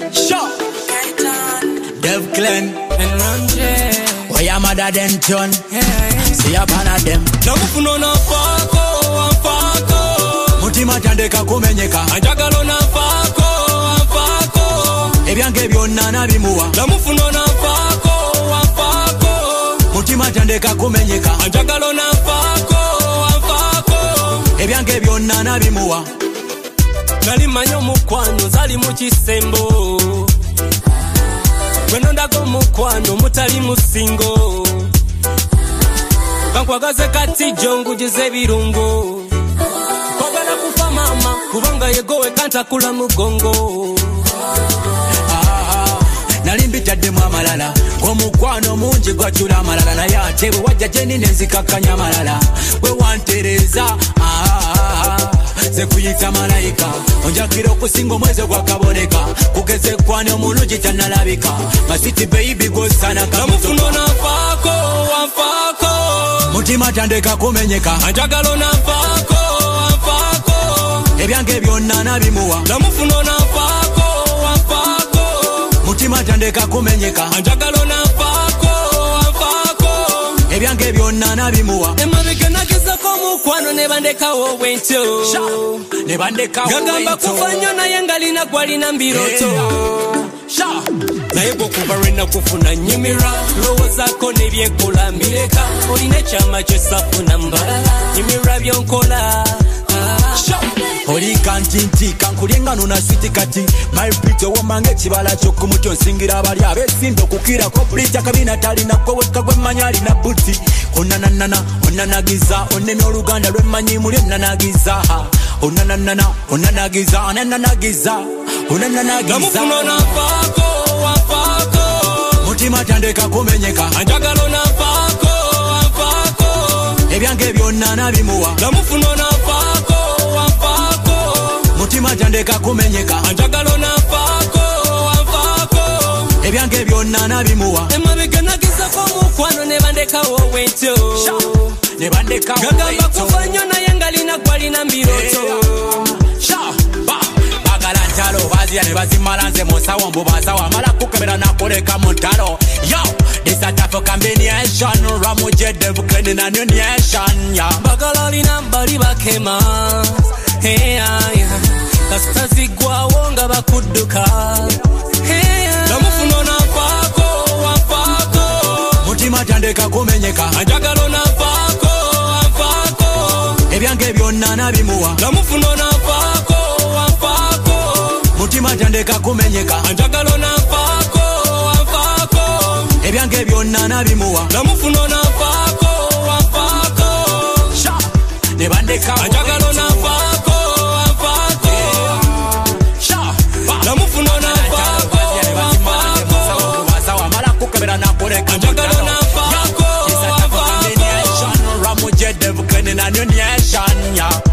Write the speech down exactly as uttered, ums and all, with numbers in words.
Sure. Dev Klein. And Anje. Why am I that then turn? See up on them. Namufuno na Anfako, Anfako. Mutima tandeka kumenyeka. Anjagalo na Anfako, Anfako. Ebyange byonna nabimuwa. Namufuno na Anfako, Anfako. Mutima tandeka kumenyeka. Anjagalo na Anfako, Anfako. Ebyange byonna nabimuwa. Nali manyo mukwano zali mu kisembo. Gweno ndago mukwano mutali musingo. Kankwagaze kati jongu jize birungo. Kwagala kufa mama kubanga yegowe kanta kula mugongo. Ah, nali mbitaddemu amalala. Omukwano mungi gwachula amalala naye ate bwe wajja gye nenzikakanya amalala. Bwe wantereza ah, ze kuyita malayika. Onjakira okusinga omwezi gwakaboneka. Kugeze kwane omulungi tannalabika. Masiti baby gosana kamutuka. Namufuno na Anfako, Anfako. Mutima tandeka kumenyeka. Anjagalo na Anfako, Anfako. Ebyange byonna nabimuwa. Namufuno na Anfako, Anfako. Mutima tandeka kumenyeka. Anjagalo na Anfako, Anfako. Ebyange byonna nabimuwa. Emabega nagezako mukwano ne bandekawo bwentyo. Ne bandekawo bwentyo. Gagamba kufa nnyo naye ngalina gwalina mbiroto. Sha. Naye bw'okuva lwe nakufuna nyimira. Lowoozako n'ebyenkola mbireka. Olina ekyama ky'osafuna mbalala. Nyimira byonkola. Sha. Oli kantinti kankulinga nuna switi kati. My pretty woman ekibala ky'okumuti onsingira abali abeesimba okukirako. Bulita kabina talina gwe wekka gwe mmanyi alina buti. Onananana onanagiza onnemye oluganda lwemmanyi muli onanagiza. Onananana onanagiza onanagiza onanagiza. Namufuno na Anfako, Anfako. Mutima tandeka kumenyeka. Anjagalo na Anfako, Anfako. Ebyange byonna nabimuwa. Namufuno na Anfako, Anfako. Mutima tandeka kumenyeka. Anjagalo na Anfako, Anfako. Ebyange byonna nabimuwa. Emabega nagezako mukwano ne bandekawo bwentyo. Ne bandekawo bwentyo. Gagamba kufa nnyo naye ngalina gwalina mbiroto. Sha ba bagala ntalo bazia ne bazimala nze musawo mbubasawo amala kukebera nakoleka mu ntalo. Yo this a tough combination. Ramuje Dev Klein na new nation. Ya bagala lina bali bakema. Hey ay kasitazi gwawo nga bakudduka. Hey namufuno na Anfako, Anfako. mutima tandeka kumenyeka. Anjagalo na Anfako, Anfako. Ebyange byonna nabimuwa. Namufuno na Anfako, Anfako. Mutima tandeka kumenyeka. Anjagalo na Anfako, Anfako. Ebyange byonna nabimuwa. Namufuno na Anfako, Anfako. Sha ne bandekawo Anjagalo na Anfako, Anfako. Sha ba Namufuno na Anfako, Anfako. mubasawo amala kukebera nakoleka mu ntalo. Anjagalo na Anfako, Anfako. Ramuje Dev Klein na new nation. Ya